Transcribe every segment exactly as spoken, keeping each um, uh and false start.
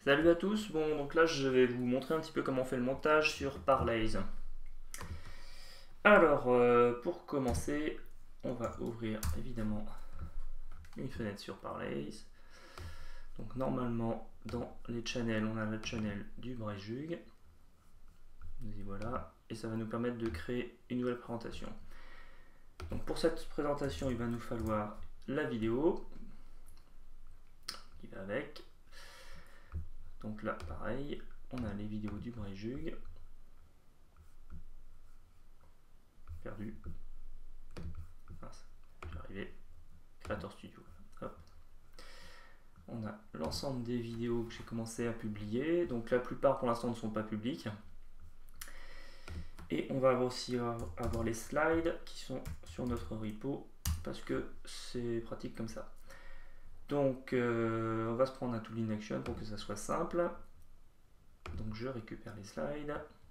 Salut à tous, bon donc là je vais vous montrer un petit peu comment on fait le montage sur Parlaise. Alors euh, pour commencer, on va ouvrir évidemment une fenêtre sur Parlaise. Donc normalement dans les channels, on a le channel du Brejug. Et voilà, et ça va nous permettre de créer une nouvelle présentation. Donc pour cette présentation, il va nous falloir la vidéo qui va avec. Donc là, pareil, on a les vidéos du Brejug. Perdu. Mince, j'y arrivé. Creator Studio. Hop. On a l'ensemble des vidéos que j'ai commencé à publier. Donc la plupart pour l'instant ne sont pas publiques. Et on va aussi avoir les slides qui sont sur notre repo parce que c'est pratique comme ça. Donc euh, on va se prendre un tool in action pour que ça soit simple. Donc je récupère les slides.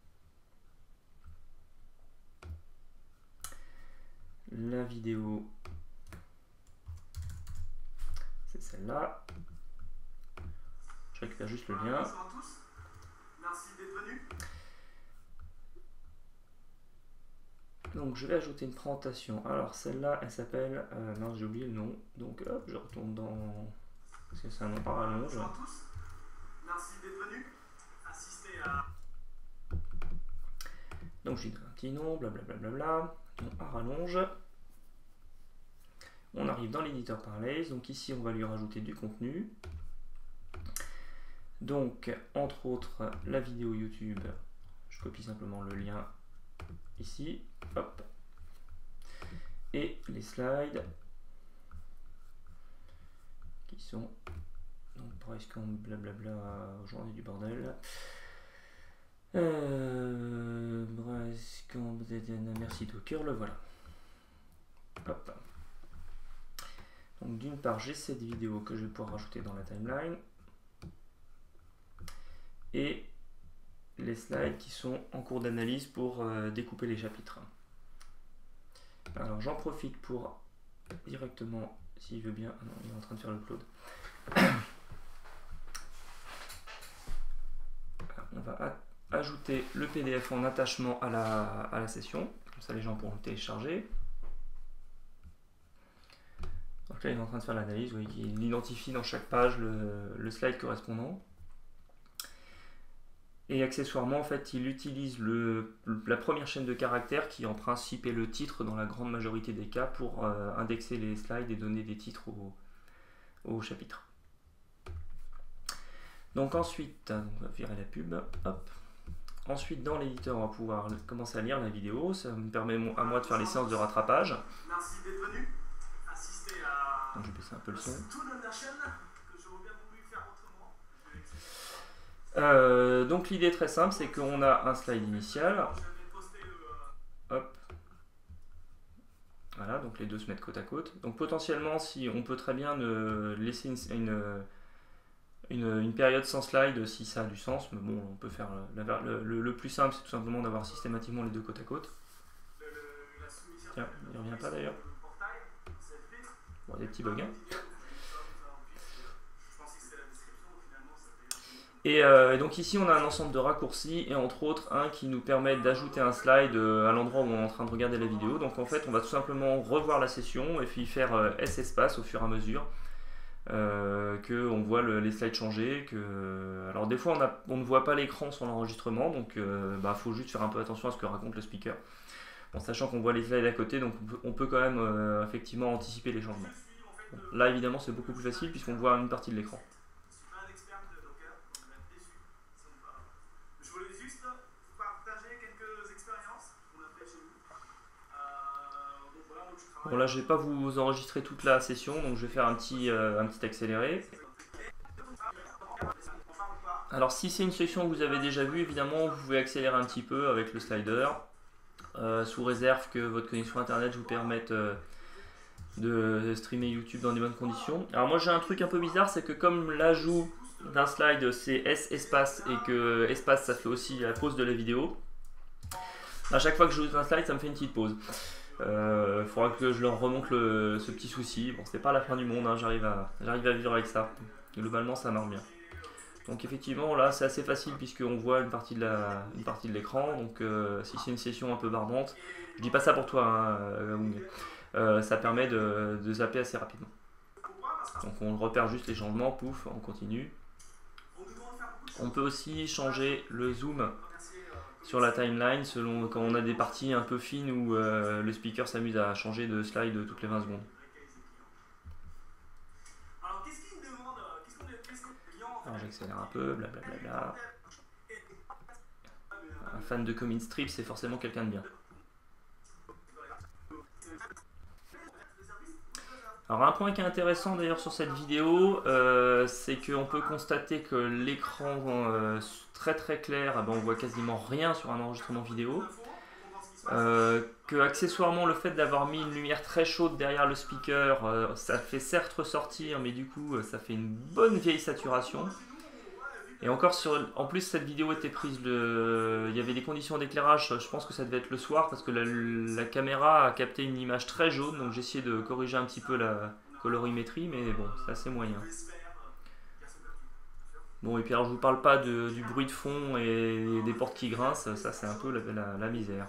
La vidéo, c'est celle-là. Je récupère juste le lien. Bonjour à tous, merci d'être venus. Donc je vais ajouter une présentation. Alors celle-là, elle s'appelle... Euh, non, j'ai oublié le nom. Donc hop, je retourne dans... Parce que c'est un nom par rallonge. Bonjour à tous, merci d'être venus. Assistez à... Donc je dis un petit nom, blablabla. Nom à rallonge. On arrive dans l'éditeur Parlaise. Donc ici, on va lui rajouter du contenu. Donc, entre autres, la vidéo YouTube. Je copie simplement le lien ici. Hop. Et les slides qui sont donc presque blablabla, journée du bordel. Euh, presque merci Docker, le voilà. Hop. Donc d'une part, j'ai cette vidéo que je vais pouvoir rajouter dans la timeline. Et les slides qui sont en cours d'analyse pour euh, découper les chapitres. Alors j'en profite pour directement, s'il veut bien, non, il est en train de faire le upload. On va ajouter le P D F en attachement à la, à la session, comme ça les gens pourront le télécharger. Donc là il est en train de faire l'analyse, oui, il identifie dans chaque page le, le slide correspondant. Et accessoirement, en fait, il utilise le, la première chaîne de caractères qui, en principe, est le titre dans la grande majorité des cas pour euh, indexer les slides et donner des titres au, au chapitre. Donc ensuite, on va virer la pub. Hop. Ensuite, dans l'éditeur, on va pouvoir commencer à lire la vidéo. Ça me permet à moi de faire les séances de rattrapage. Merci d'être venus. Assistez à... Donc je vais baisser un peu le son. Euh, donc l'idée est très simple, c'est qu'on a un slide initial. Hop. Voilà, donc les deux se mettent côte à côte. Donc potentiellement, si on peut très bien euh, laisser une, une, une, une période sans slide si ça a du sens, mais bon, on peut faire la, le, le, le plus simple, c'est tout simplement d'avoir systématiquement les deux côte à côte. Tiens, il ne revient pas d'ailleurs. Bon, des petits bugs. Hein. Et euh, donc ici on a un ensemble de raccourcis et entre autres un qui nous permet d'ajouter un slide à l'endroit où on est en train de regarder la vidéo. Donc en fait on va tout simplement revoir la session et puis faire euh, S espace au fur et à mesure euh, qu'on voit le, les slides changer. Que... Alors des fois on, a, on ne voit pas l'écran sur l'enregistrement, donc il euh, bah, faut juste faire un peu attention à ce que raconte le speaker. Bon, sachant qu'on voit les slides à côté, donc on peut, on peut quand même euh, effectivement anticiper les changements. Bon, là évidemment c'est beaucoup plus facile puisqu'on voit une partie de l'écran. Bon là je ne vais pas vous enregistrer toute la session, donc je vais faire un petit, euh, un petit accéléré. Alors si c'est une session que vous avez déjà vue, évidemment vous pouvez accélérer un petit peu avec le slider, euh, sous réserve que votre connexion internet vous permette euh, de streamer YouTube dans des bonnes conditions. Alors moi j'ai un truc un peu bizarre, c'est que comme l'ajout d'un slide c'est S espace et que espace ça fait aussi la pause de la vidéo, à chaque fois que j'ajoute un slide ça me fait une petite pause. Il euh, faudra que je leur remonte le, ce petit souci. Bon, c'est pas la fin du monde, hein, j'arrive à, j'arrive à vivre avec ça. Globalement, ça marche bien. Donc effectivement là c'est assez facile puisqu'on voit une partie de la, une partie de l'écran. Donc euh, si c'est une session un peu barbante, je dis pas ça pour toi, hein, Hung. Euh, ça permet de, de zapper assez rapidement. Donc on repère juste les changements, pouf, on continue. On peut aussi changer le zoom sur la timeline selon quand on a des parties un peu fines où euh, le speaker s'amuse à changer de slide toutes les vingt secondes. Alors j'accélère un peu, blablabla. Un fan de comic strip, c'est forcément quelqu'un de bien. Alors un point qui est intéressant d'ailleurs sur cette vidéo, euh, c'est qu'on peut constater que l'écran euh, très très clair, eh ben, on voit quasiment rien sur un enregistrement vidéo. Euh, que accessoirement le fait d'avoir mis une lumière très chaude derrière le speaker, euh, ça fait certes ressortir, mais du coup ça fait une bonne vieille saturation. Et encore, sur, en plus cette vidéo était prise, le, il y avait des conditions d'éclairage, je pense que ça devait être le soir parce que la, la caméra a capté une image très jaune, donc j'ai essayé de corriger un petit peu la colorimétrie, mais bon, c'est assez moyen. Bon, et puis alors je vous parle pas de, du bruit de fond et des portes qui grincent, ça c'est un peu la, la, la misère.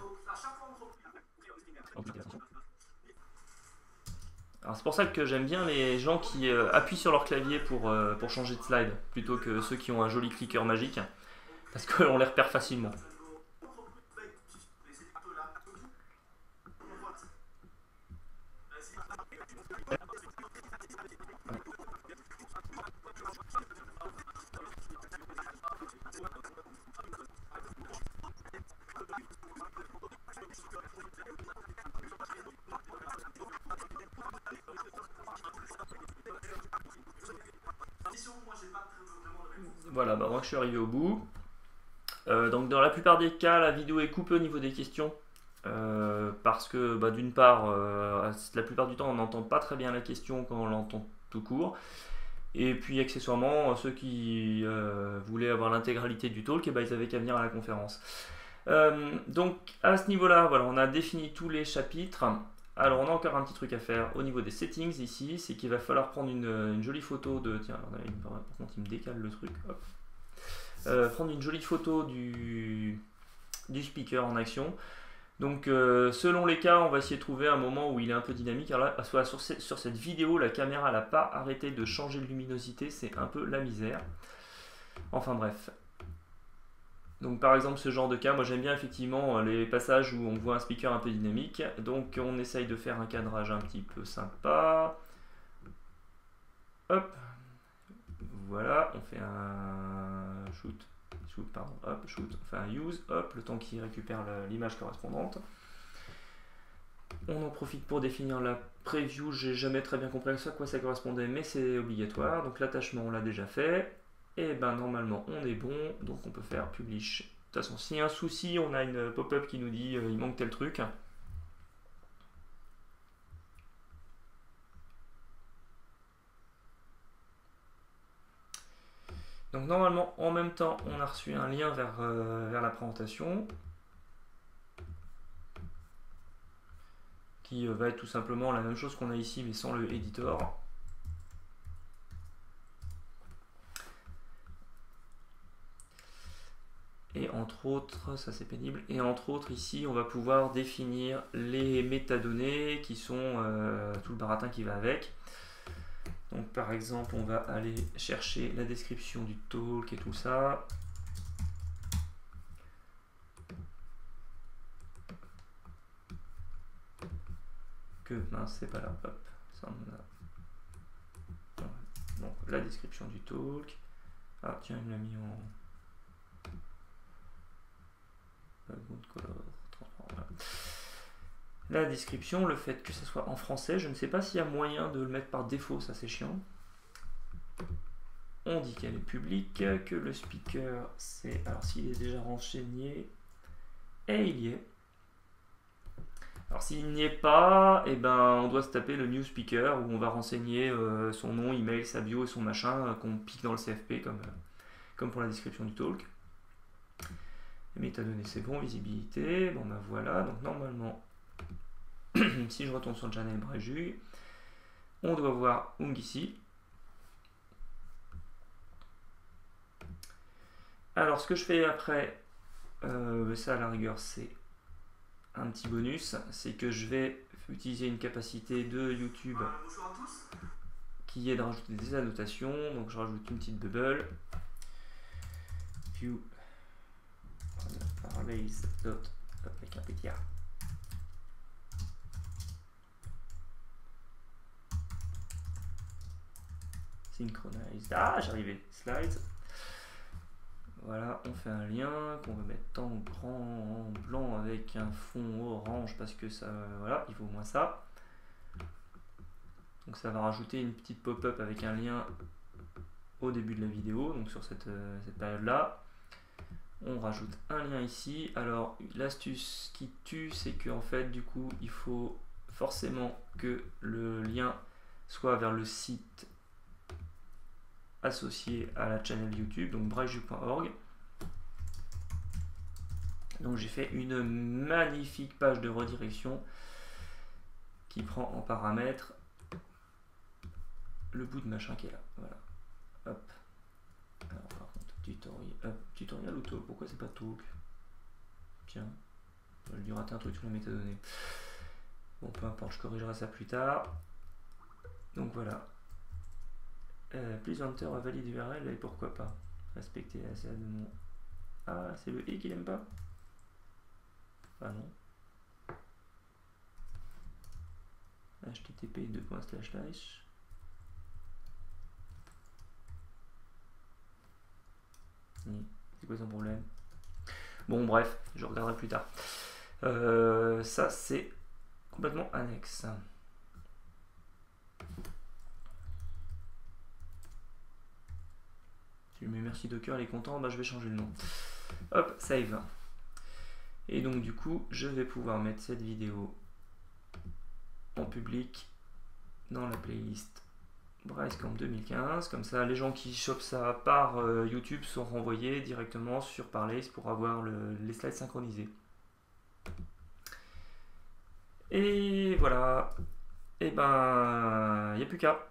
Alors c'est pour ça que j'aime bien les gens qui euh, appuient sur leur clavier pour, euh, pour changer de slide, plutôt que ceux qui ont un joli clicker magique, parce qu'on les repère facilement. Voilà, bah moi je suis arrivé au bout. Euh, donc dans la plupart des cas, la vidéo est coupée au niveau des questions. Euh, parce que bah, d'une part, euh, la plupart du temps on n'entend pas très bien la question quand on l'entend tout court. Et puis accessoirement, ceux qui euh, voulaient avoir l'intégralité du talk, et bah, ils avaient qu'à venir à la conférence. Euh, donc à ce niveau-là, voilà, on a défini tous les chapitres. Alors on a encore un petit truc à faire au niveau des settings ici, c'est qu'il va falloir prendre une, une jolie photo de... Tiens, alors, par contre il me décale le truc. Hop. Euh, prendre une jolie photo du, du speaker en action. Donc euh, selon les cas, on va essayer de trouver un moment où il est un peu dynamique. Alors là, sur, sur, sur cette vidéo, la caméra n'a pas arrêté de changer de luminosité, c'est un peu la misère. Enfin bref. Donc par exemple ce genre de cas, moi j'aime bien effectivement les passages où on voit un speaker un peu dynamique. Donc on essaye de faire un cadrage un petit peu sympa. Hop. Voilà, on fait un shoot. Shoot, pardon, hop, shoot, on fait un use, hop, le temps qu'il récupère l'image correspondante. On en profite pour définir la preview, j'ai jamais très bien compris à quoi ça correspondait, mais c'est obligatoire. Donc l'attachement on l'a déjà fait. Et ben normalement on est bon, donc on peut faire publish. De toute façon, s'il y a un souci, on a une pop-up qui nous dit euh, il manque tel truc. Donc normalement en même temps on a reçu un lien vers, euh, vers la présentation qui euh, va être tout simplement la même chose qu'on a ici mais sans le editor. Et entre autres, ça c'est pénible, et entre autres ici on va pouvoir définir les métadonnées qui sont euh, tout le baratin qui va avec. Donc par exemple on va aller chercher la description du talk et tout ça. Que mince, c'est pas là, hop, ça on a... Donc la description du talk. Ah tiens, il me l'a mis en... La description, le fait que ce soit en français, je ne sais pas s'il y a moyen de le mettre par défaut, ça c'est chiant. On dit qu'elle est publique, que le speaker c'est... Alors s'il est déjà renseigné, et il y est. Alors s'il n'y est pas, et eh ben on doit se taper le new speaker où on va renseigner euh, son nom, email, sa bio et son machin euh, qu'on pique dans le C F P comme, euh, comme pour la description du talk. Les métadonnées c'est bon, visibilité, bon ben voilà, donc normalement, si je retourne sur le channel Bréju, on doit voir Hung ici. Alors ce que je fais après, euh, ça à la rigueur c'est un petit bonus, c'est que je vais utiliser une capacité de YouTube Euh, bonjour à tous. qui est de rajouter des annotations. Donc je rajoute une petite bubble. View parallels dot avec un P T R. Synchronized. Ah, j'arrivais. Slides. Voilà, on fait un lien qu'on va mettre en grand, en blanc avec un fond orange parce que ça, voilà, il faut au moins ça. Donc ça va rajouter une petite pop-up avec un lien au début de la vidéo, donc sur cette, euh, cette période-là. On rajoute un lien ici. Alors l'astuce qui tue, c'est que en fait, du coup, il faut forcément que le lien soit vers le site associé à la channel YouTube, donc brightju point org. Donc j'ai fait une magnifique page de redirection qui prend en paramètre le bout de machin qui est là. Voilà. Hop. Alors par contre, tutoriel, hop, tutoriel ou talk, pourquoi c'est pas talk? Tiens, j'ai dû rater un truc sur la métadonnée. Bon, peu importe, je corrigerai ça plus tard. Donc voilà. Euh, please enter a valid U R L et pourquoi pas respecter la C A de mon. Ah, c'est le i qu'il aime pas. Ah non. H T T P deux points slash slash. C'est quoi son problème? Bon, bref, je regarderai plus tard. Euh, ça, c'est complètement annexe. Si je mets merci Docker, elle est content, bah, je vais changer le nom. Hop, save. Et donc, du coup, je vais pouvoir mettre cette vidéo en public dans la playlist Bricecamp deux mille quinze. Comme ça, les gens qui chopent ça par euh, YouTube sont renvoyés directement sur Parlace pour avoir le, les slides synchronisés. Et voilà. Et ben, il n'y a plus qu'à.